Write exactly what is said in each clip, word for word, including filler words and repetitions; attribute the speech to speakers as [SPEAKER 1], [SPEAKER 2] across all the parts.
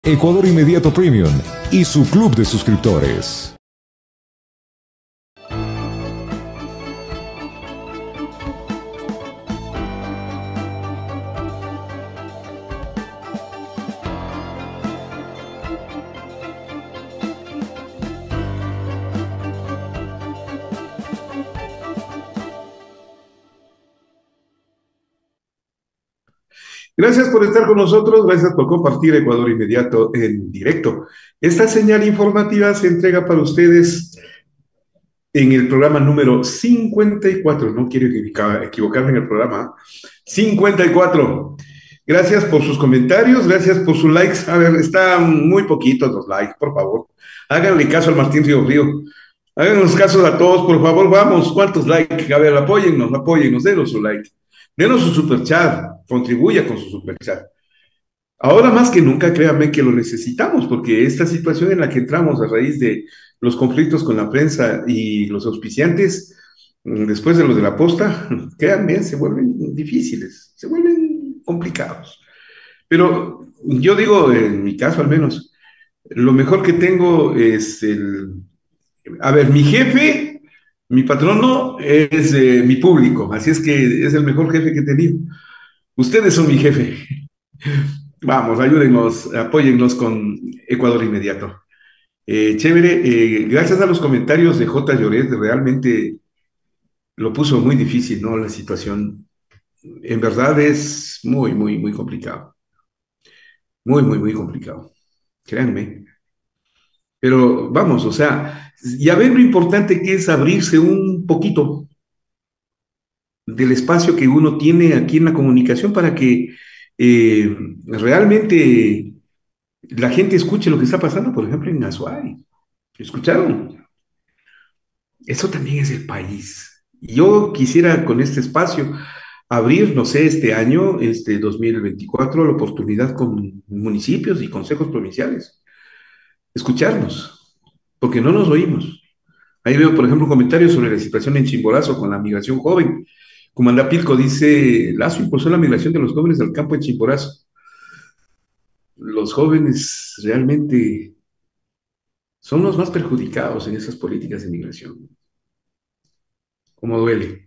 [SPEAKER 1] Ecuador Inmediato Premium y su club de suscriptores.
[SPEAKER 2] Gracias por estar con nosotros, gracias por compartir Ecuador Inmediato en directo. Esta señal informativa se entrega para ustedes en el programa número cincuenta y cuatro. No quiero equivocarme en el programa. cincuenta y cuatro. Gracias por sus comentarios, gracias por sus likes. A ver, están muy poquitos los likes, por favor. Háganle caso al Martín Río Río. Háganos caso a todos, por favor. Vamos, ¿cuántos likes? A ver, apóyennos, apóyennos, denos su like. Denos su superchat, contribuya con su superchat. Ahora más que nunca, créanme que lo necesitamos, porque esta situación en la que entramos a raíz de los conflictos con la prensa y los auspiciantes, después de los de la posta, créanme, se vuelven difíciles, se vuelven complicados. Pero yo digo, en mi caso al menos, lo mejor que tengo es el... A ver, mi jefe, mi patrono es eh, mi público, así es que es el mejor jefe que he tenido. Ustedes son mi jefe. Vamos, ayúdennos, apóyennos con Ecuador Inmediato. Eh, chévere, eh, gracias a los comentarios de J. Lloret, realmente lo puso muy difícil, ¿no? La situación, en verdad es muy, muy, muy complicado. Muy, muy, muy complicado. Créanme. Pero vamos, o sea, ya ven lo importante que es abrirse un poquito del espacio que uno tiene aquí en la comunicación para que eh, realmente la gente escuche lo que está pasando, por ejemplo, en Azuay. ¿Escucharon? Eso también es el país. Yo quisiera con este espacio abrir, no sé, este año, este dos mil veinticuatro, la oportunidad con municipios y consejos provinciales. Escucharnos, porque no nos oímos. Ahí veo, por ejemplo, comentarios sobre la situación en Chimborazo con la migración joven. Comandapilco dice, Lazo impulsó la migración de los jóvenes al campo en Chimborazo. Los jóvenes realmente son los más perjudicados en esas políticas de migración. ¿Cómo duele?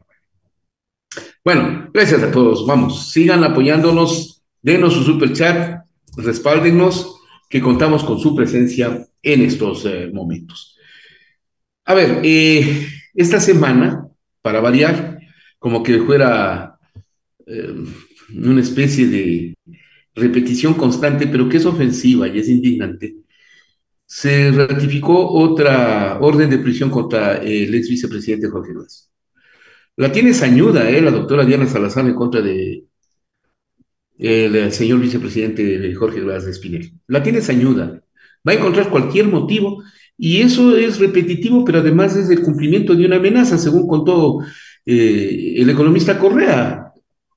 [SPEAKER 2] Bueno, gracias a todos. Vamos, sigan apoyándonos, denos su super chat, respáldennos, que contamos con su presencia en estos eh, momentos. A ver, eh, esta semana, para variar, como que fuera eh, una especie de repetición constante, pero que es ofensiva y es indignante, se ratificó otra orden de prisión contra el ex vicepresidente Jorge Glass. La tiene sañuda, ¿eh? La doctora Diana Salazar en contra de el señor vicepresidente Jorge Glass de Espinel. La tiene sañuda. Va a encontrar cualquier motivo y eso es repetitivo, pero además es el cumplimiento de una amenaza, según contó eh, el economista Correa.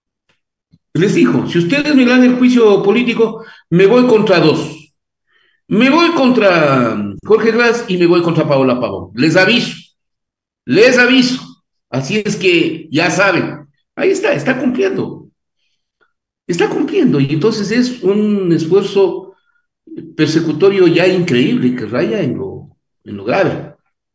[SPEAKER 2] Les dijo, si ustedes me dan el juicio político, me voy contra dos. Me voy contra Jorge Glass y me voy contra Paola Pavón. Les aviso, les aviso. Así es que ya saben, ahí está, está cumpliendo. Está cumpliendo y entonces es un esfuerzo persecutorio ya increíble que raya en lo, en lo grave.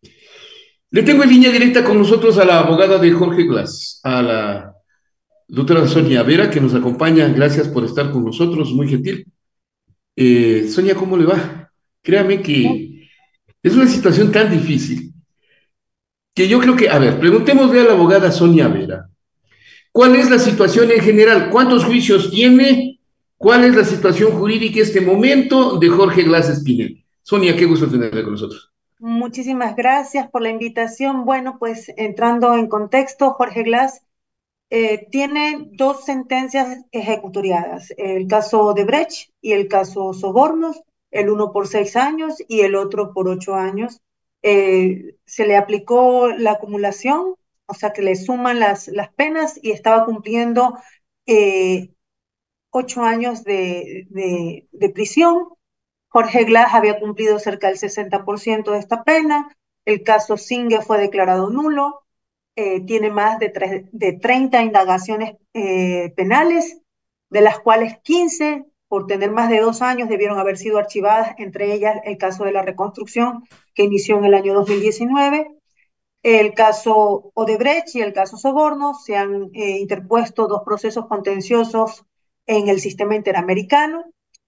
[SPEAKER 2] Le tengo en línea directa con nosotros a la abogada de Jorge Glass, a la doctora Sonia Vera, que nos acompaña. Gracias por estar con nosotros, muy gentil. Eh, Sonia, ¿cómo le va? Créame que es una situación tan difícil que yo creo que, a ver, preguntémosle a la abogada Sonia Vera, ¿cuál es la situación en general? ¿Cuántos juicios tiene? ¿Cuál es la situación jurídica en este momento de Jorge Glass Espinel? Sonia, qué gusto tenerla con nosotros.
[SPEAKER 3] Muchísimas gracias por la invitación. Bueno, pues entrando en contexto, Jorge Glass eh, tiene dos sentencias ejecutoriadas, el caso de Brecht y el caso Sobornos, el uno por seis años y el otro por ocho años. Eh, se le aplicó la acumulación, o sea que le suman las, las penas y estaba cumpliendo eh, ocho años de, de, de prisión. Jorge Glass había cumplido cerca del sesenta por ciento de esta pena. El caso Singue fue declarado nulo. Eh, tiene más de, tres, de treinta indagaciones eh, penales, de las cuales quince por tener más de dos años debieron haber sido archivadas, entre ellas el caso de la reconstrucción que inició en el año dos mil diecinueve, el caso Odebrecht y el caso Soborno. Se han eh, interpuesto dos procesos contenciosos en el sistema interamericano.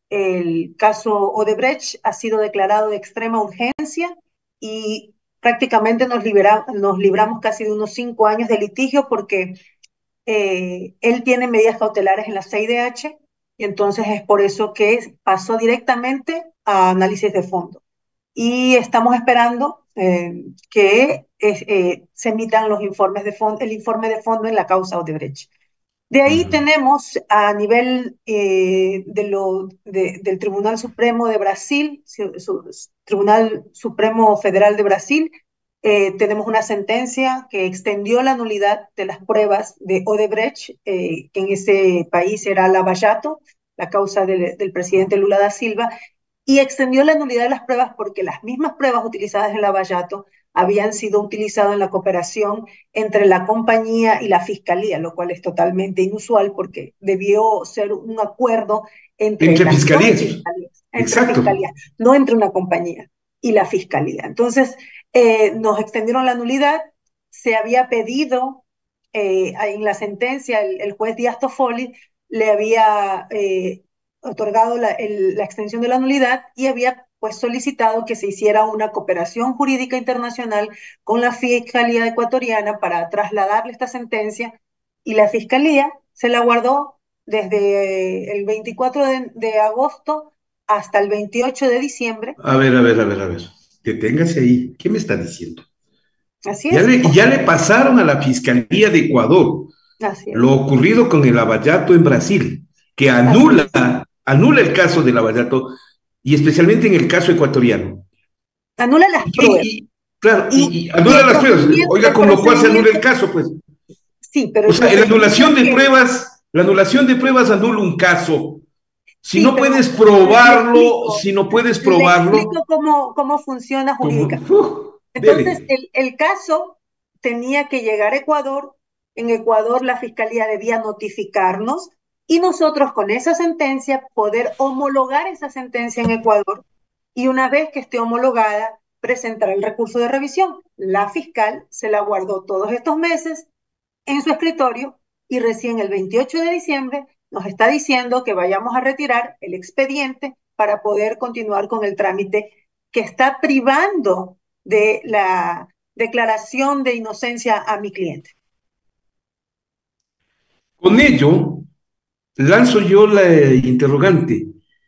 [SPEAKER 3] El caso Odebrecht ha sido declarado de extrema urgencia y prácticamente nos, libera, nos libramos casi de unos cinco años de litigio porque eh, él tiene medidas cautelares en la C I D H y entonces es por eso que pasó directamente a análisis de fondo. Y estamos esperando eh, que eh, se emitan los informes de fondo, el informe de fondo en la causa Odebrecht. De ahí uh-huh. tenemos a nivel eh, de lo, de, del Tribunal Supremo de Brasil, su, su, Tribunal Supremo Federal de Brasil, eh, tenemos una sentencia que extendió la nulidad de las pruebas de Odebrecht, eh, que en ese país era Lava Jato, la causa del, del presidente Lula da Silva, y extendió la nulidad de las pruebas porque las mismas pruebas utilizadas en Lava Jato habían sido utilizadas en la cooperación entre la compañía y la fiscalía, lo cual es totalmente inusual porque debió ser un acuerdo entre,
[SPEAKER 2] entre
[SPEAKER 3] las
[SPEAKER 2] fiscalías.
[SPEAKER 3] fiscalías, entre fiscalías, no entre una compañía y la fiscalía. Entonces, eh, nos extendieron la nulidad, se había pedido eh, en la sentencia, el, el juez Díaz Toffoli le había eh, otorgado la, el, la extensión de la nulidad y había pues solicitado que se hiciera una cooperación jurídica internacional con la Fiscalía ecuatoriana para trasladarle esta sentencia, y la Fiscalía se la guardó desde el veinticuatro de, de agosto hasta el veintiocho de diciembre.
[SPEAKER 2] A ver, a ver, a ver, a ver, deténgase ahí. ¿Qué me está diciendo?
[SPEAKER 3] Así
[SPEAKER 2] ya
[SPEAKER 3] es.
[SPEAKER 2] Le, ya le pasaron a la Fiscalía de Ecuador
[SPEAKER 3] Así es.
[SPEAKER 2] lo ocurrido con el Lava Jato en Brasil, que anula, anula el caso del Lava Jato, y especialmente en el caso ecuatoriano.
[SPEAKER 3] Anula las pruebas.
[SPEAKER 2] Y, y, claro,
[SPEAKER 3] y,
[SPEAKER 2] y, y anula las pruebas. Oiga, con lo cual se anula el caso, pues.
[SPEAKER 3] Sí, pero...
[SPEAKER 2] O sea, en la anulación de pruebas, la anulación de pruebas anula un caso. Si sí, no puedes probarlo, explico, si no puedes probarlo...
[SPEAKER 3] Le explico cómo, cómo funciona jurídicamente. Uh, Entonces, el, el caso tenía que llegar a Ecuador. En Ecuador la Fiscalía debía notificarnos y nosotros con esa sentencia poder homologar esa sentencia en Ecuador, y una vez que esté homologada, presentar el recurso de revisión. La fiscal se la guardó todos estos meses en su escritorio y recién el veintiocho de diciembre nos está diciendo que vayamos a retirar el expediente para poder continuar con el trámite que está privando de la declaración de inocencia a mi cliente.
[SPEAKER 2] Con ello, lanzo yo la interrogante.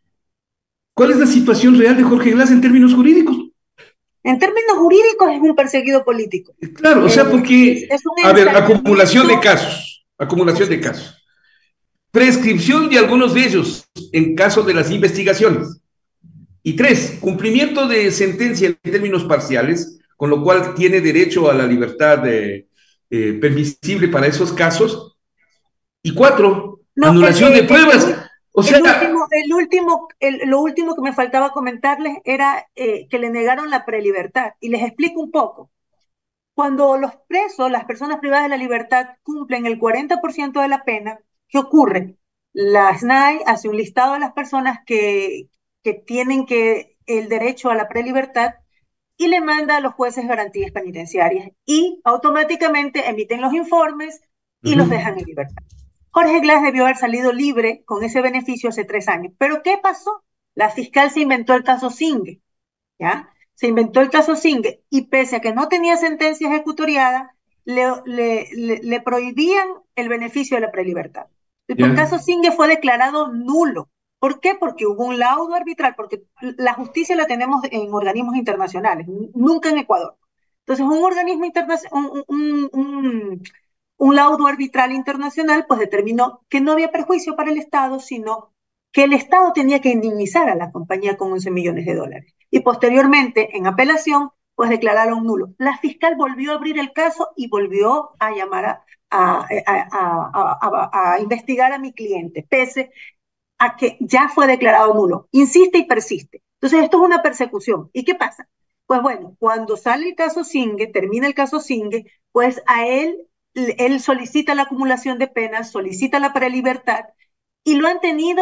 [SPEAKER 2] ¿Cuál es la situación real de Jorge Glass en términos jurídicos?
[SPEAKER 3] En términos jurídicos es un perseguido político.
[SPEAKER 2] Claro, o sea, porque, es, es a ver, acumulación de casos, acumulación de casos. Prescripción de algunos de ellos en caso de las investigaciones. Y tres, cumplimiento de sentencia en términos parciales, con lo cual tiene derecho a la libertad de, eh, permisible para esos casos. Y cuatro, no, anulación el, el, de pruebas.
[SPEAKER 3] El,
[SPEAKER 2] o sea,
[SPEAKER 3] el último, el último, el, lo último que me faltaba comentarles era eh, que le negaron la prelibertad. Y les explico un poco. Cuando los presos, las personas privadas de la libertad, cumplen el cuarenta por ciento de la pena, ¿qué ocurre? La S N A I hace un listado de las personas que, que tienen que, el derecho a la prelibertad y le manda a los jueces garantías penitenciarias y automáticamente emiten los informes y uh-huh. los dejan en libertad. Jorge Glass debió haber salido libre con ese beneficio hace tres años. ¿Pero qué pasó? La fiscal se inventó el caso Singue, ¿ya? Se inventó el caso Singue y pese a que no tenía sentencia ejecutoriada, le, le, le, le prohibían el beneficio de la prelibertad. El yeah. caso Singue fue declarado nulo. ¿Por qué? Porque hubo un laudo arbitral, porque la justicia la tenemos en organismos internacionales, nunca en Ecuador. Entonces, un organismo internacional, un, un, un, un laudo arbitral internacional, pues determinó que no había perjuicio para el Estado, sino que el Estado tenía que indemnizar a la compañía con once millones de dólares. Y posteriormente, en apelación, pues declararon nulo. La fiscal volvió a abrir el caso y volvió a llamar a, a, a, a, a, a investigar a mi cliente, pese a que ya fue declarado nulo. Insiste y persiste. Entonces, esto es una persecución. ¿Y qué pasa? Pues bueno, cuando sale el caso Singue, termina el caso Singue, pues a él, él solicita la acumulación de penas, solicita la prelibertad, y lo han tenido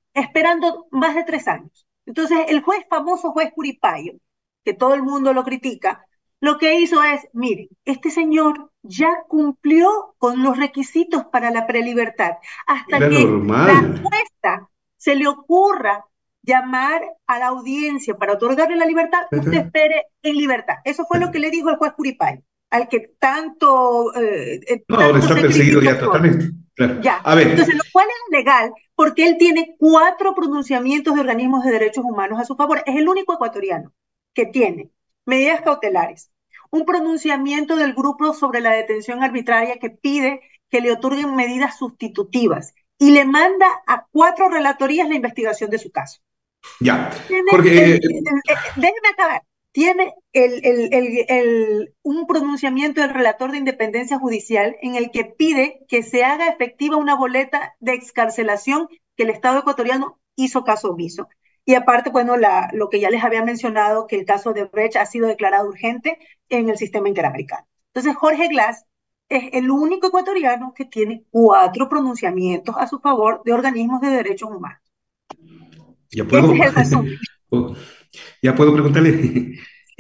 [SPEAKER 3] esperando más de tres años. Entonces, el juez famoso, juez Puripayo, que todo el mundo lo critica, lo que hizo es, miren, este señor ya cumplió con los requisitos para la prelibertad. Hasta
[SPEAKER 2] Era
[SPEAKER 3] que la
[SPEAKER 2] normal.
[SPEAKER 3] jueza se le ocurra llamar a la audiencia para otorgarle la libertad, usted
[SPEAKER 2] ¿Verdad?
[SPEAKER 3] espere en libertad. Eso fue lo que le dijo el juez Puripayo, al que tanto, eh, eh,
[SPEAKER 2] No, ahora
[SPEAKER 3] tanto
[SPEAKER 2] está
[SPEAKER 3] se
[SPEAKER 2] perseguido
[SPEAKER 3] criticó
[SPEAKER 2] ya
[SPEAKER 3] por.
[SPEAKER 2] totalmente. Claro.
[SPEAKER 3] Ya,
[SPEAKER 2] A ver,
[SPEAKER 3] entonces lo cual es legal porque él tiene cuatro pronunciamientos de organismos de derechos humanos a su favor. Es el único ecuatoriano que tiene medidas cautelares, un pronunciamiento del grupo sobre la detención arbitraria que pide que le otorguen medidas sustitutivas y le manda a cuatro relatorías la investigación de su caso.
[SPEAKER 2] ya.
[SPEAKER 3] Tiene el,
[SPEAKER 2] Jorge, eh,
[SPEAKER 3] el- el- déjeme acabar. Tiene el, el, el, el- un pronunciamiento del relator de independencia judicial en el que pide que se haga efectiva una boleta de excarcelación que el Estado ecuatoriano hizo caso omiso. Y aparte, bueno, la, lo que ya les había mencionado, que el caso de Brecht ha sido declarado urgente en el sistema interamericano. Entonces, Jorge Glass es el único ecuatoriano que tiene cuatro pronunciamientos a su favor de organismos de derechos humanos.
[SPEAKER 2] ya
[SPEAKER 3] Ese
[SPEAKER 2] puedo,
[SPEAKER 3] es el resumen.
[SPEAKER 2] ya puedo preguntarle.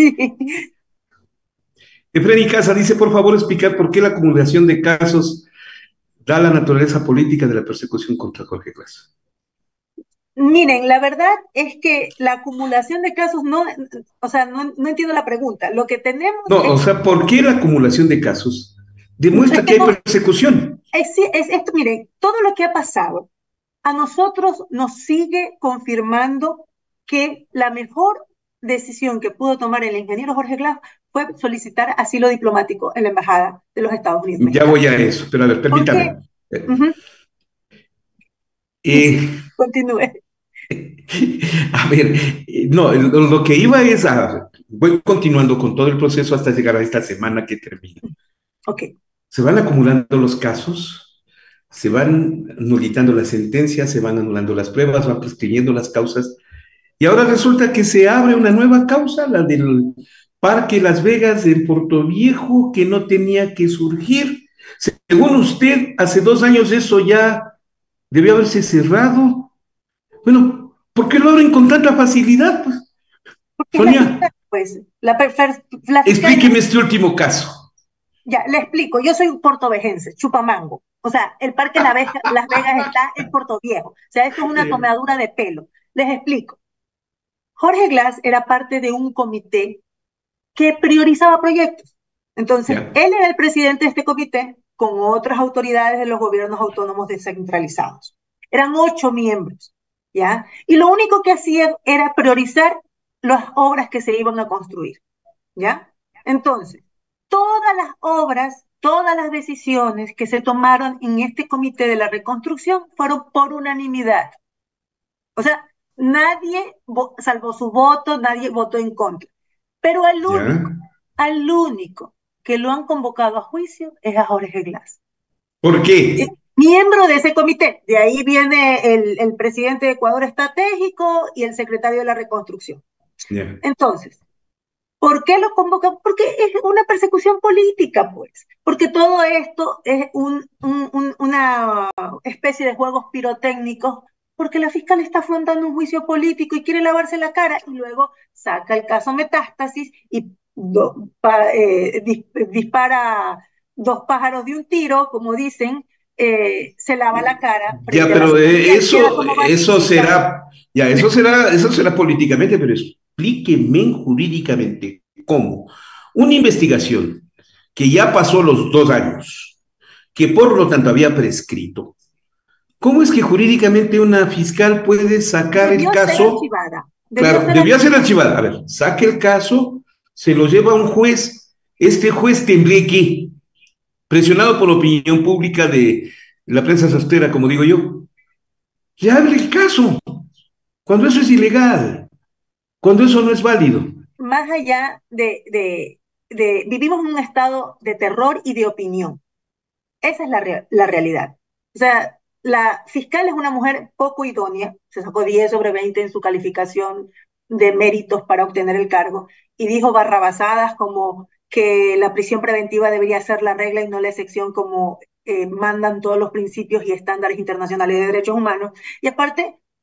[SPEAKER 2] Efraín Casa dice, por favor, explicar por qué la acumulación de casos da la naturaleza política de la persecución contra Jorge Glass.
[SPEAKER 3] Miren, la verdad es que la acumulación de casos no, o sea, no, no entiendo la pregunta. Lo que tenemos
[SPEAKER 2] No,
[SPEAKER 3] es,
[SPEAKER 2] o sea, ¿por qué la acumulación de casos
[SPEAKER 3] es
[SPEAKER 2] demuestra
[SPEAKER 3] que
[SPEAKER 2] que hay
[SPEAKER 3] no,
[SPEAKER 2] persecución?
[SPEAKER 3] es, sí, es esto, miren, todo lo que ha pasado a nosotros nos sigue confirmando que la mejor decisión que pudo tomar el ingeniero Jorge Glass fue solicitar asilo diplomático en la Embajada de los Estados Unidos
[SPEAKER 2] Ya
[SPEAKER 3] Mexicanos.
[SPEAKER 2] voy a eso, pero a ver,
[SPEAKER 3] Porque,
[SPEAKER 2] permítame. Eh,
[SPEAKER 3] uh -huh, sí,
[SPEAKER 2] eh,
[SPEAKER 3] continúe.
[SPEAKER 2] a ver, eh, no, lo, lo que iba es a, voy continuando con todo el proceso hasta llegar a esta semana que termina.
[SPEAKER 3] Ok.
[SPEAKER 2] Se van acumulando los casos, se van nullitando las sentencias, se van anulando las pruebas, van prescribiendo las causas, y ahora resulta que se abre una nueva causa, la del Parque Las Vegas en Puerto Viejo, que no tenía que surgir. Según usted, hace dos años eso ya debió haberse cerrado. Bueno, ¿por qué lo abren con tanta facilidad? Pues,
[SPEAKER 3] Porque la
[SPEAKER 2] Sonia,
[SPEAKER 3] fiscal, pues, la, la fiscal.
[SPEAKER 2] explíqueme este último caso.
[SPEAKER 3] Ya, le explico, yo soy portovejense, chupamango. O sea, el Parque La Veja- Las Vegas está en Puerto Viejo. O sea, esto es una
[SPEAKER 2] Eh,
[SPEAKER 3] tomadura de pelo. Les explico. Jorge Glass era parte de un comité que priorizaba proyectos. Entonces,
[SPEAKER 2] ya,
[SPEAKER 3] él era el presidente de este comité con otras autoridades de los gobiernos autónomos descentralizados. Eran ocho miembros, ¿ya? Y lo único que hacían era priorizar las obras que se iban a construir, ¿ya? Entonces, todas las obras, todas las decisiones que se tomaron en este comité de la reconstrucción fueron por unanimidad. O sea, nadie, salvo su voto, nadie votó en contra. Pero al único,
[SPEAKER 2] ya.
[SPEAKER 3] al único que lo han convocado a juicio es a Jorge Glass.
[SPEAKER 2] ¿Por
[SPEAKER 3] Es
[SPEAKER 2] qué?
[SPEAKER 3] miembro de ese comité. De ahí viene el, el presidente de Ecuador Estratégico y el secretario de la Reconstrucción.
[SPEAKER 2] Ya.
[SPEAKER 3] Entonces, ¿por qué lo convocan? Porque es una persecución política, pues. Porque todo esto es un, un, un, una especie de juegos pirotécnicos, porque la fiscal está afrontando un juicio político y quiere lavarse la cara y luego saca el caso Metástasis y do, pa, eh, dis, dispara dos pájaros de un tiro, como dicen, eh, se lava la cara
[SPEAKER 2] Ya,
[SPEAKER 3] frente a la
[SPEAKER 2] pero
[SPEAKER 3] ciudadanía
[SPEAKER 2] eh,
[SPEAKER 3] y queda
[SPEAKER 2] eso,
[SPEAKER 3] como
[SPEAKER 2] eso
[SPEAKER 3] bandidita.
[SPEAKER 2] será, ya, eso será, eso será políticamente, pero explíqueme jurídicamente cómo una investigación que ya pasó los dos años, que por lo tanto había prescrito, ¿cómo es que jurídicamente una fiscal puede sacar el
[SPEAKER 3] Debió ser
[SPEAKER 2] caso?
[SPEAKER 3] archivada, debió
[SPEAKER 2] Claro,
[SPEAKER 3] ser
[SPEAKER 2] debía ser
[SPEAKER 3] archivada.
[SPEAKER 2] archivada. A ver, saque el caso, se lo lleva a un juez. Este juez tembleque, presionado por la opinión pública de la prensa sastera, como digo yo, le abre el caso. Cuando eso es ilegal, cuando eso no es válido.
[SPEAKER 3] Más allá de, de, de, vivimos en un estado de terror y de opinión. Esa es la, re la realidad. O sea, la fiscal es una mujer poco idónea, se sacó diez sobre veinte en su calificación de méritos para obtener el cargo y dijo barrabasadas como que la prisión preventiva debería ser la regla y no la excepción como eh, mandan todos los principios y estándares internacionales de derechos humanos. Y aparte,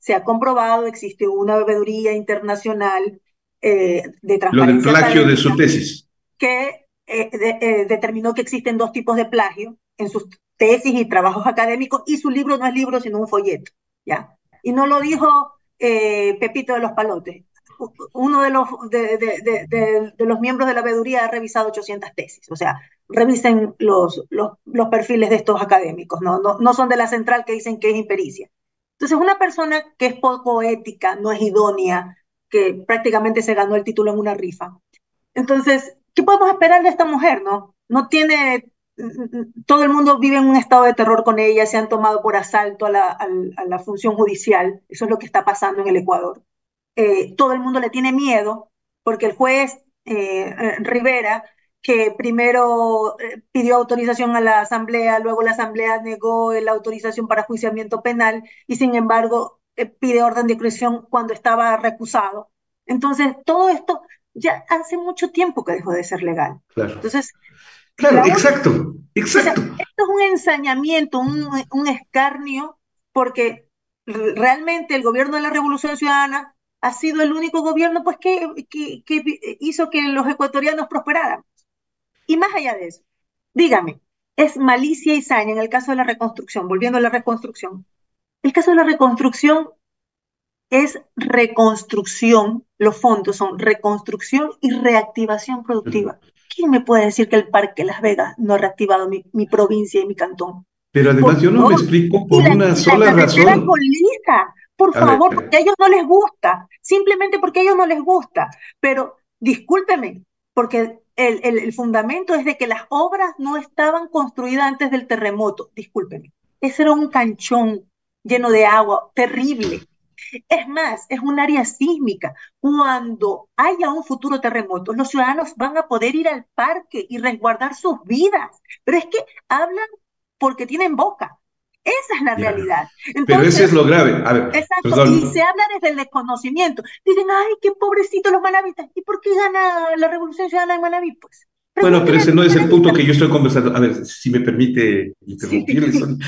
[SPEAKER 3] se ha comprobado, existe una veeduría internacional eh, de
[SPEAKER 2] Lo del
[SPEAKER 3] transparencia
[SPEAKER 2] plagio de su
[SPEAKER 3] académica
[SPEAKER 2] tesis.
[SPEAKER 3] que eh, de, eh, determinó que existen dos tipos de plagio en sus tesis y trabajos académicos, y su libro no es libro, sino un folleto, ¿ya? Y no lo dijo eh, Pepito de los Palotes. Uno de los, de, de, de, de, de los miembros de la veeduría ha revisado ochocientas tesis, o sea, revisen los, los, los perfiles de estos académicos, ¿no? No, no son de la central que dicen que es impericia. Entonces, una persona que es poco ética, no es idónea, que prácticamente se ganó el título en una rifa. Entonces, ¿qué podemos esperar de esta mujer, no? No tiene, todo el mundo vive en un estado de terror con ella, se han tomado por asalto a la, a, a la función judicial, eso es lo que está pasando en el Ecuador. Eh, todo el mundo le tiene miedo porque el juez eh, Rivera, que primero eh, pidió autorización a la asamblea, luego la asamblea negó la autorización para juiciamiento penal y sin embargo eh, pide orden de prisión cuando estaba recusado. Entonces, todo esto ya hace mucho tiempo que dejó de ser legal.
[SPEAKER 2] Claro.
[SPEAKER 3] Entonces,
[SPEAKER 2] Claro,
[SPEAKER 3] la única,
[SPEAKER 2] exacto,
[SPEAKER 3] o sea,
[SPEAKER 2] exacto.
[SPEAKER 3] esto es un ensañamiento, un, un escarnio, porque realmente el gobierno de la Revolución Ciudadana ha sido el único gobierno pues, que, que, que hizo que los ecuatorianos prosperaran. Y más allá de eso, dígame, es malicia y saña en el caso de la reconstrucción, volviendo a la reconstrucción. El caso de la reconstrucción es reconstrucción, los fondos son reconstrucción y reactivación productiva. ¿Quién me puede decir que el Parque Las Vegas no ha reactivado mi, mi provincia y mi cantón?
[SPEAKER 2] Pero
[SPEAKER 3] Por
[SPEAKER 2] además yo no me
[SPEAKER 3] Dios.
[SPEAKER 2] explico
[SPEAKER 3] Y
[SPEAKER 2] por
[SPEAKER 3] la,
[SPEAKER 2] una
[SPEAKER 3] y la
[SPEAKER 2] sola
[SPEAKER 3] carretera
[SPEAKER 2] razón.
[SPEAKER 3] con lisa, por
[SPEAKER 2] A ver,
[SPEAKER 3] favor, porque a ellos no les gusta, simplemente porque a ellos no les gusta. Pero discúlpeme, porque el, el, el fundamento es de que las obras no estaban construidas antes del terremoto. Discúlpeme, ese era un canchón lleno de agua, terrible. Es más, es un área sísmica. Cuando haya un futuro terremoto, los ciudadanos van a poder ir al parque y resguardar sus vidas. Pero es que hablan porque tienen boca. Esa es la
[SPEAKER 2] ya.
[SPEAKER 3] realidad.
[SPEAKER 2] Pero ese es
[SPEAKER 3] Entonces,
[SPEAKER 2] lo grave. A ver,
[SPEAKER 3] exacto, y se
[SPEAKER 2] perdón.
[SPEAKER 3] habla desde el desconocimiento. Dicen, ay, qué pobrecitos los manavitas. ¿Y por qué gana la Revolución Ciudadana en Manaví? Pues
[SPEAKER 2] Bueno, pero
[SPEAKER 3] pregúntenle a
[SPEAKER 2] ese
[SPEAKER 3] los
[SPEAKER 2] no es el punto
[SPEAKER 3] manavitas.
[SPEAKER 2] que yo estoy conversando. A ver, si me permite
[SPEAKER 3] Sí,
[SPEAKER 2] interrumpirle, Sonia.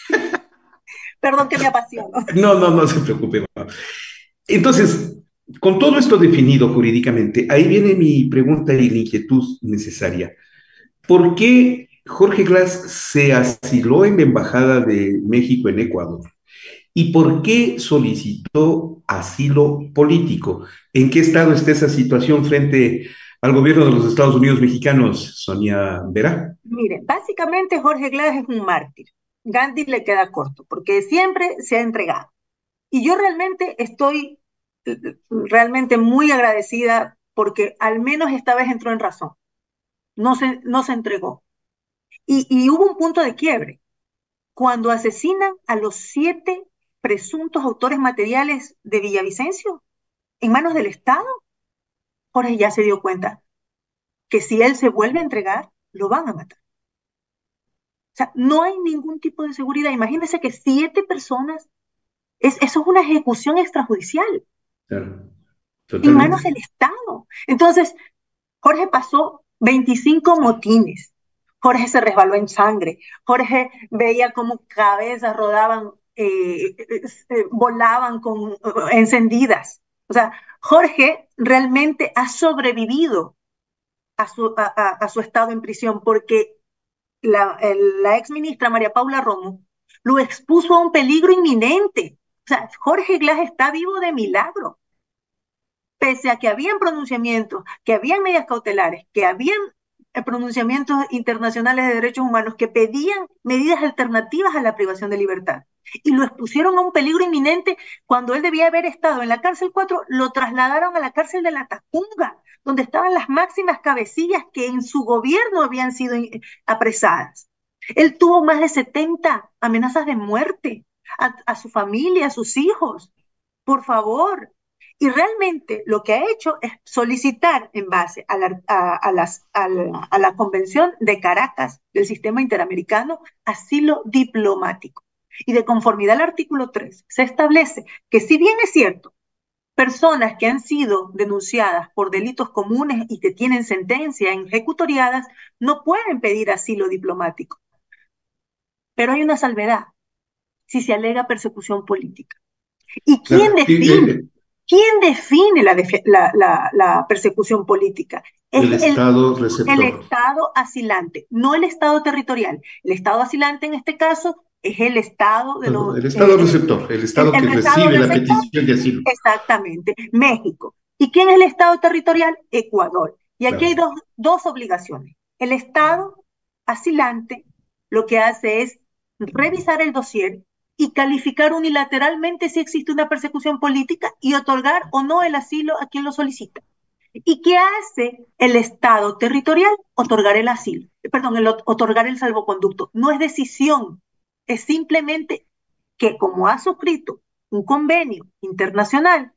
[SPEAKER 3] perdón que me apasiono.
[SPEAKER 2] No, no, no se preocupe. No. Entonces, con todo esto definido jurídicamente, ahí viene mi pregunta y la inquietud necesaria. ¿Por qué Jorge Glass se asiló en la Embajada de México en Ecuador? ¿Y por qué solicitó asilo político? ¿En qué estado está esa situación frente al gobierno de los Estados Unidos mexicanos, Sonia Vera?
[SPEAKER 3] Mire, básicamente Jorge Glass es un mártir. Gandhi le queda corto, porque siempre se ha entregado. Y yo realmente estoy eh, realmente muy agradecida porque al menos esta vez entró en razón. No se, no se entregó. Y, y hubo un punto de quiebre. Cuando asesinan a los siete presuntos autores materiales de Villavicencio en manos del Estado, Jorge ya se dio cuenta que si él se vuelve a entregar, lo van a matar. O sea, no hay ningún tipo de seguridad. Imagínense que siete personas, es, eso es una ejecución extrajudicial
[SPEAKER 2] Claro,
[SPEAKER 3] en manos
[SPEAKER 2] totalmente.
[SPEAKER 3] del Estado. Entonces, Jorge pasó veinticinco motines. Jorge se resbaló en sangre. Jorge veía cómo cabezas rodaban, eh, eh, volaban con, eh, encendidas. O sea, Jorge realmente ha sobrevivido a su, a, a, a su estado en prisión porque la, el, la ex ministra María Paula Romo lo expuso a un peligro inminente. O sea, Jorge Glass está vivo de milagro, pese a que habían pronunciamientos, que habían medidas cautelares, que habían eh, pronunciamientos internacionales de derechos humanos que pedían medidas alternativas a la privación de libertad. Y lo expusieron a un peligro inminente cuando él debía haber estado en la cárcel cuatro, lo trasladaron a la cárcel de la Tacunga, donde estaban las máximas cabecillas que en su gobierno habían sido eh, apresadas. Él tuvo más de setenta amenazas de muerte a, a su familia, a sus hijos. Por favor, y realmente lo que ha hecho es solicitar en base a la, a, a las, a la, a la Convención de Caracas del Sistema Interamericano asilo diplomático. Y de conformidad al artículo tres, se establece que si bien es cierto, personas que han sido denunciadas por delitos comunes y que tienen sentencia ejecutoriadas no pueden pedir asilo diplomático. Pero hay una salvedad, si se alega persecución política. ¿Y quién
[SPEAKER 2] Claro, y,
[SPEAKER 3] define?
[SPEAKER 2] eh,
[SPEAKER 3] ¿Quién define la, la, la, la persecución política? Es
[SPEAKER 2] el
[SPEAKER 3] el,
[SPEAKER 2] Estado
[SPEAKER 3] el
[SPEAKER 2] receptor.
[SPEAKER 3] Estado asilante, no el Estado territorial. El Estado asilante en este caso es el Estado de
[SPEAKER 2] No, no,
[SPEAKER 3] los...
[SPEAKER 2] el Estado
[SPEAKER 3] Eh,
[SPEAKER 2] receptor, el
[SPEAKER 3] el,
[SPEAKER 2] Estado que
[SPEAKER 3] el Estado
[SPEAKER 2] recibe la
[SPEAKER 3] receptor,
[SPEAKER 2] petición de asilo.
[SPEAKER 3] exactamente, México. ¿Y quién es el Estado territorial? Ecuador. Y aquí hay
[SPEAKER 2] Claro.
[SPEAKER 3] dos, dos obligaciones. El Estado asilante lo que hace es revisar el dossier y calificar unilateralmente si existe una persecución política y otorgar o no el asilo a quien lo solicita. ¿Y qué hace el Estado territorial? Otorgar el asilo, perdón, el, otorgar el salvoconducto. No es decisión, es simplemente que como ha suscrito un convenio internacional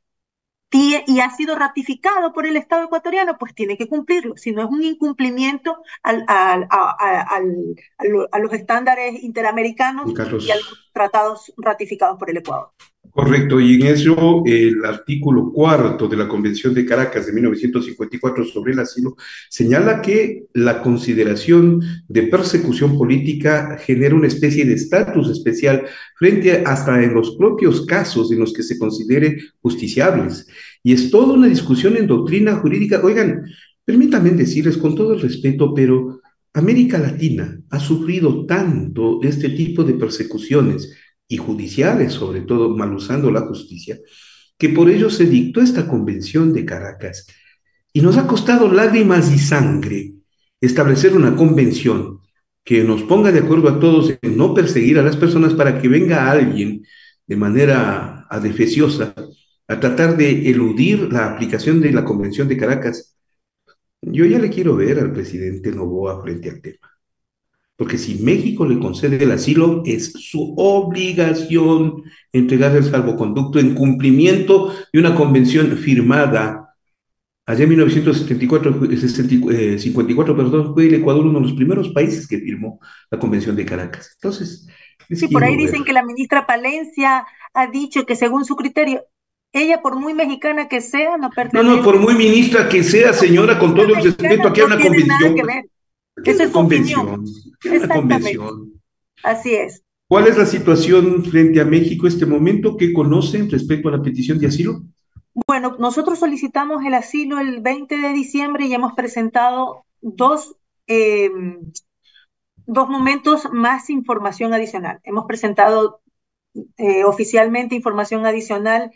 [SPEAKER 3] y ha sido ratificado por el Estado ecuatoriano, pues tiene que cumplirlo. Si no es un incumplimiento al, al, a, a, al, a, los estándares interamericanos y a los
[SPEAKER 2] Carlos.
[SPEAKER 3] tratados ratificados por el Ecuador.
[SPEAKER 2] Correcto, y en eso el artículo cuarto de la Convención de Caracas de mil novecientos cincuenta y cuatro sobre el asilo señala que la consideración de persecución política genera una especie de estatus especial frente a, hasta en los propios casos en los que se considere justiciables. Y es toda una discusión en doctrina jurídica. Oigan, permítanme decirles con todo el respeto, pero América Latina ha sufrido tanto este tipo de persecuciones y judiciales, sobre todo mal usando la justicia, que por ello se dictó esta Convención de Caracas. Y nos ha costado lágrimas y sangre establecer una convención que nos ponga de acuerdo a todos en no perseguir a las personas para que venga alguien de manera adefesiosa a tratar de eludir la aplicación de la Convención de Caracas. Yo ya le quiero ver al presidente Noboa frente al tema. Porque si México le concede el asilo, es su obligación entregar el salvoconducto en cumplimiento de una convención firmada. Allá en mil novecientos setenta y cuatro, cincuenta y cuatro, perdón, fue el Ecuador uno de los primeros países que firmó la Convención de Caracas. Entonces, les
[SPEAKER 3] Sí, por ahí
[SPEAKER 2] quiero
[SPEAKER 3] dicen que
[SPEAKER 2] ver.
[SPEAKER 3] la ministra Palencia ha dicho que según su criterio, ella por muy mexicana que sea, no
[SPEAKER 2] No, no,
[SPEAKER 3] pertenece,
[SPEAKER 2] por muy ministra que sea, señora, con todo el respeto,
[SPEAKER 3] mexicana
[SPEAKER 2] aquí hay
[SPEAKER 3] no
[SPEAKER 2] una
[SPEAKER 3] tiene nada
[SPEAKER 2] convención.
[SPEAKER 3] que
[SPEAKER 2] Pues,
[SPEAKER 3] ver.
[SPEAKER 2] aquí hay
[SPEAKER 3] Esa
[SPEAKER 2] una
[SPEAKER 3] es su opinión.
[SPEAKER 2] convención, aquí hay una
[SPEAKER 3] Exactamente,
[SPEAKER 2] convención.
[SPEAKER 3] así es.
[SPEAKER 2] ¿Cuál es la situación frente a México en este momento? ¿Qué conocen respecto a la petición de asilo?
[SPEAKER 3] Bueno, nosotros solicitamos el asilo el veinte de diciembre y hemos presentado dos, eh, dos momentos más información adicional. Hemos presentado eh, oficialmente información adicional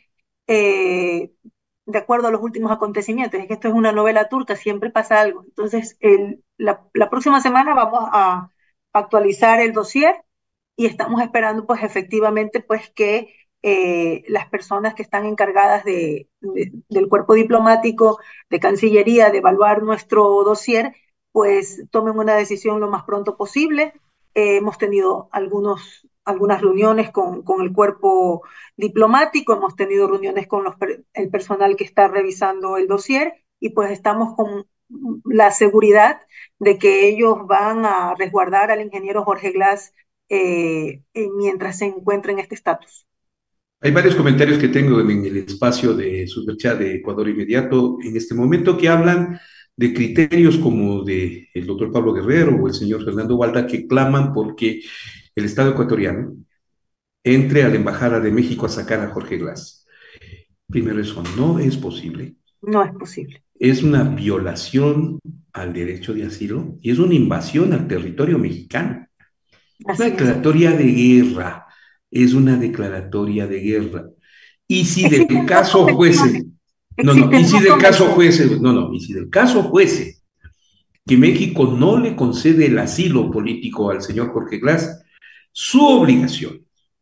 [SPEAKER 3] eh, de acuerdo a los últimos acontecimientos. Es que esto es una novela turca, siempre pasa algo. Entonces, el, la, la, próxima semana vamos a actualizar el dossier y estamos esperando, pues, efectivamente, pues, que eh, las personas que están encargadas de, de, del cuerpo diplomático, de Cancillería, de evaluar nuestro dossier, pues tomen una decisión lo más pronto posible. Eh, hemos tenido algunos, algunas reuniones con, con, el cuerpo diplomático, hemos tenido reuniones con los, el personal que está revisando el dossier y pues estamos con la seguridad de que ellos van a resguardar al ingeniero Jorge Glass eh, mientras se encuentra en este estatus.
[SPEAKER 2] Hay varios comentarios que tengo en el espacio de Superchat de Ecuador Inmediato en este momento que hablan de criterios como de el doctor Pablo Guerrero o el señor Fernando Valda que claman porque el Estado ecuatoriano entre a la Embajada de México a sacar a Jorge Glass. Primero, eso no es posible.
[SPEAKER 3] No es posible.
[SPEAKER 2] Es una violación al derecho de asilo y es una invasión al territorio mexicano. Es una declaratoria de guerra. Es una declaratoria de guerra. Y si del
[SPEAKER 3] Existen
[SPEAKER 2] caso fuese, no, no, y si del caso fuese, no, no, y si del caso fuese que México no le concede el asilo político al señor Jorge Glass, su obligación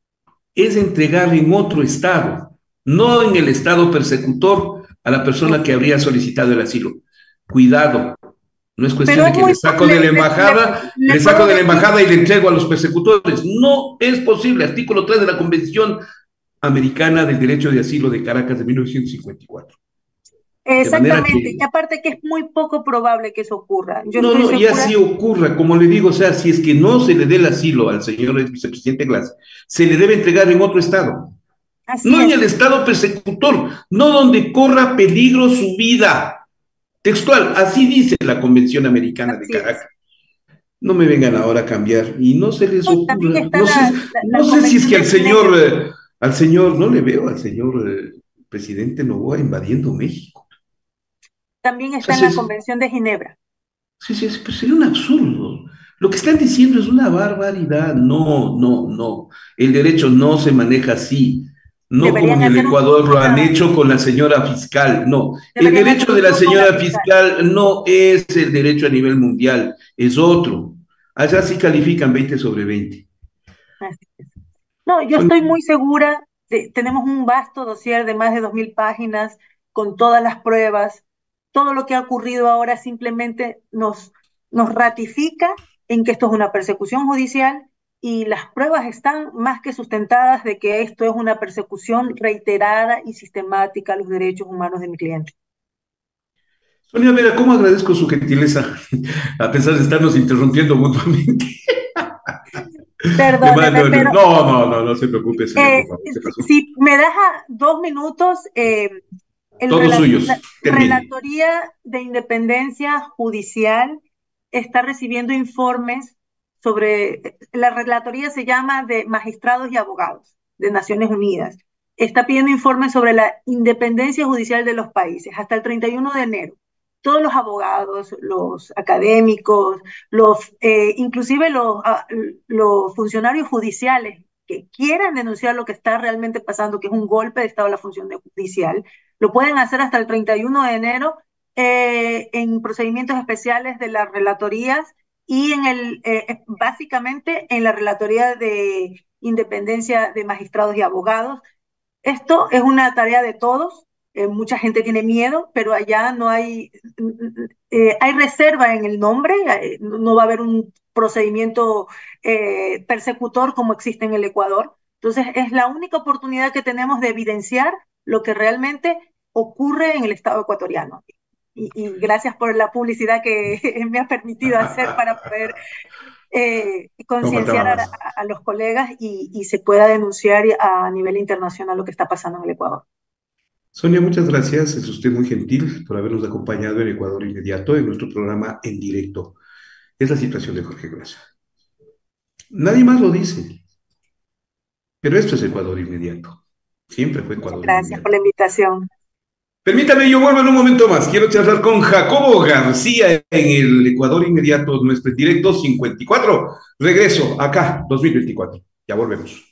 [SPEAKER 2] es entregarle en otro estado, no en el estado persecutor, a la persona que habría solicitado el asilo. Cuidado, no es cuestión de que le saco de la embajada, le saco de la embajada y le entrego a los persecutores. No es posible. Artículo tres de la Convención Americana del Derecho de Asilo de Caracas de mil novecientos cincuenta y cuatro.
[SPEAKER 3] Exactamente, que... y aparte que es muy poco probable que eso ocurra. Yo
[SPEAKER 2] no,
[SPEAKER 3] estoy
[SPEAKER 2] no,
[SPEAKER 3] segura...
[SPEAKER 2] y así ocurra, como le digo, o sea, si es que no se le dé el asilo al señor vicepresidente Glass, se le debe entregar en otro estado. Así no es. En el estado persecutor, no donde corra peligro su vida. Textual, así dice la Convención Americana así de Caracas. Es. No me vengan ahora a cambiar y no se les ocurra. No sé, la, la, no sé si es que al señor, al señor, no le veo al señor eh, presidente Noboa invadiendo México.
[SPEAKER 3] También
[SPEAKER 2] O sea,
[SPEAKER 3] está en
[SPEAKER 2] sí,
[SPEAKER 3] la
[SPEAKER 2] es-
[SPEAKER 3] Convención de Ginebra.
[SPEAKER 2] sí, sí, es- pues sería un absurdo. Lo que están diciendo es una barbaridad. No, no, no. El derecho no se maneja así. No como
[SPEAKER 3] Deberían
[SPEAKER 2] en el
[SPEAKER 3] hacer un-
[SPEAKER 2] Ecuador lo han
[SPEAKER 3] una,
[SPEAKER 2] hecho con la señora fiscal. No. El
[SPEAKER 3] deberían hacer
[SPEAKER 2] derecho de
[SPEAKER 3] un
[SPEAKER 2] la
[SPEAKER 3] tour con la
[SPEAKER 2] señora
[SPEAKER 3] fiscal.
[SPEAKER 2] fiscal no es el derecho a nivel mundial, es otro. Allá sí califican veinte sobre veinte.
[SPEAKER 3] Así es. No, yo
[SPEAKER 2] Son
[SPEAKER 3] estoy muy segura, de- tenemos un vasto dossier de más de dos mil páginas con todas las pruebas. Todo lo que ha ocurrido ahora simplemente nos, nos ratifica en que esto es una persecución judicial y las pruebas están más que sustentadas de que esto es una persecución reiterada y sistemática a los derechos humanos de mi cliente.
[SPEAKER 2] Sonia Vera, ¿cómo agradezco su gentileza? A pesar de estarnos interrumpiendo mutuamente. De
[SPEAKER 3] Perdóneme,
[SPEAKER 2] mano, no,
[SPEAKER 3] pero
[SPEAKER 2] no, no, no se preocupe, Sonia,
[SPEAKER 3] eh,
[SPEAKER 2] por favor. ¿Qué
[SPEAKER 3] si,
[SPEAKER 2] pasó?
[SPEAKER 3] si me das a- dos minutos, eh, el
[SPEAKER 2] Todos
[SPEAKER 3] rela-
[SPEAKER 2] suyos.
[SPEAKER 3] la
[SPEAKER 2] Termine.
[SPEAKER 3] Relatoría de Independencia Judicial está recibiendo informes sobre, la relatoría se llama de Magistrados y Abogados de Naciones Unidas. Está pidiendo informes sobre la independencia judicial de los países hasta el treinta y uno de enero. Todos los abogados, los académicos, los, eh, inclusive los, ah, los funcionarios judiciales que quieran denunciar lo que está realmente pasando, que es un golpe de Estado a la función judicial, lo pueden hacer hasta el treinta y uno de enero eh, en procedimientos especiales de las relatorías y en el, eh, básicamente en la relatoría de independencia de magistrados y abogados. Esto es una tarea de todos. Eh, mucha gente tiene miedo, pero allá no hay, eh, hay reserva en el nombre, eh, no va a haber un procedimiento eh, persecutor como existe en el Ecuador. Entonces, es la única oportunidad que tenemos de evidenciar lo que realmente ocurre en el Estado ecuatoriano. Y, y gracias por la publicidad que me ha permitido hacer para poder eh,
[SPEAKER 2] No faltaba
[SPEAKER 3] concienciar a, a,
[SPEAKER 2] más.
[SPEAKER 3] a, los colegas y, y, se pueda denunciar a nivel internacional lo que está pasando en el Ecuador.
[SPEAKER 2] Sonia, muchas gracias. Es usted muy gentil por habernos acompañado en Ecuador Inmediato en nuestro programa en directo. Es la situación de Jorge Glass. Nadie más lo dice, pero esto es Ecuador Inmediato. Siempre fue
[SPEAKER 3] Muchas
[SPEAKER 2] Ecuador
[SPEAKER 3] gracias por
[SPEAKER 2] Inmediato.
[SPEAKER 3] la invitación.
[SPEAKER 2] Permítame, yo vuelvo en un momento más. Quiero charlar con Jacobo García en el Ecuador Inmediato, nuestro directo cincuenta y cuatro. Regreso acá, dos mil veinticuatro. Ya volvemos.